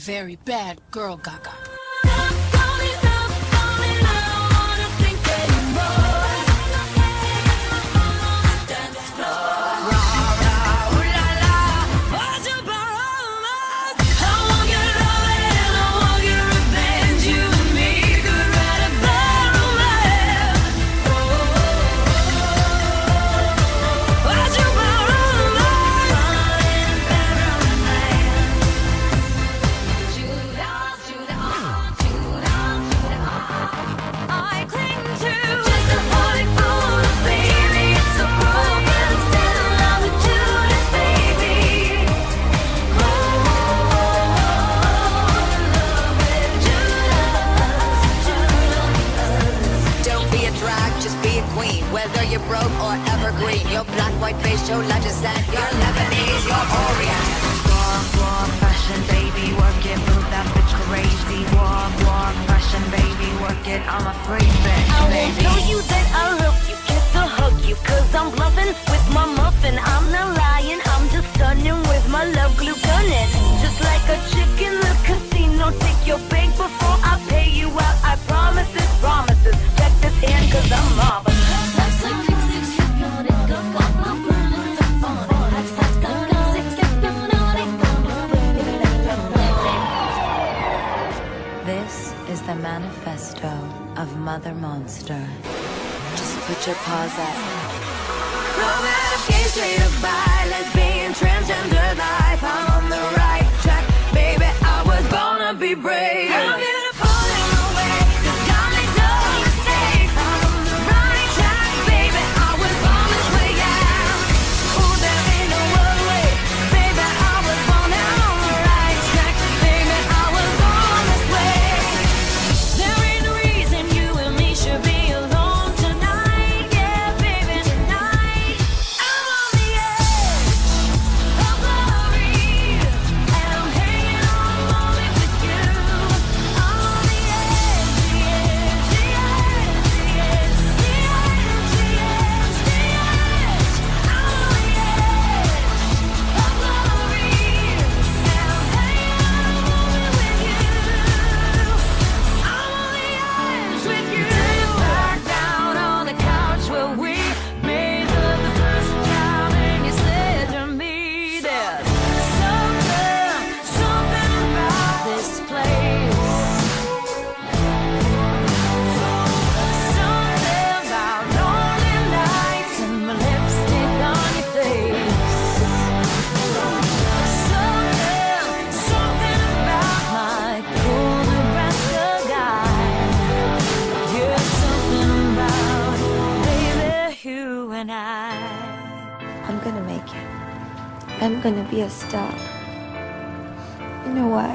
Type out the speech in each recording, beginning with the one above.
very bad girl, Gaga. Whether you're broke or evergreen, your black, white face, your legends, and your Lebanese, your Orient. Walk, fashion, baby, work it, move that bitch crazy. Walk, fashion, baby, work it, I'm a free bitch, I won't tell you that I love you, kiss or hug you, cause I'm bluffing with my muffin. I'm not lying, I'm just stunning with my love glue gunning. Just like a chick in the casino, take your bank before I pay you out. I promises, check this hand cause I'm marvelous. This is the manifesto of Mother Monster. Just put your paws up. Romantic gay, straight up bi, lesbian, transgender life. I'm on the right track, baby. I was born to be brave. I'm beautiful in my way, 'cause God made no mistake. I'm on the right track, baby. I was born this way, yeah. Ooh, there ain't no other way, baby. I was born out on the right track, baby. I was born this way. There ain't no reason you and me should be alone tonight, yeah, baby, tonight. I'm on the edge of glory, and I'm hanging on a moment with you. I'm on the edge, the edge, the edge, the edge, the edge, the edge, the edge. I'm on the edge of glory, and I'm hanging on a moment with you. I'm on the edge with you. Back down on the couch where we made love the first time, and you said to me, "There's something about this place. Something about lonely nights and my lipstick on your face. Something about my cool Nebraska guy. Yeah, something about baby you and I." I'm gonna make it. I'm gonna be a star. You know why?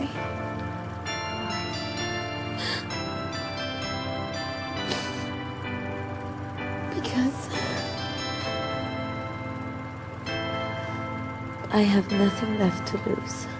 Because I have nothing left to lose.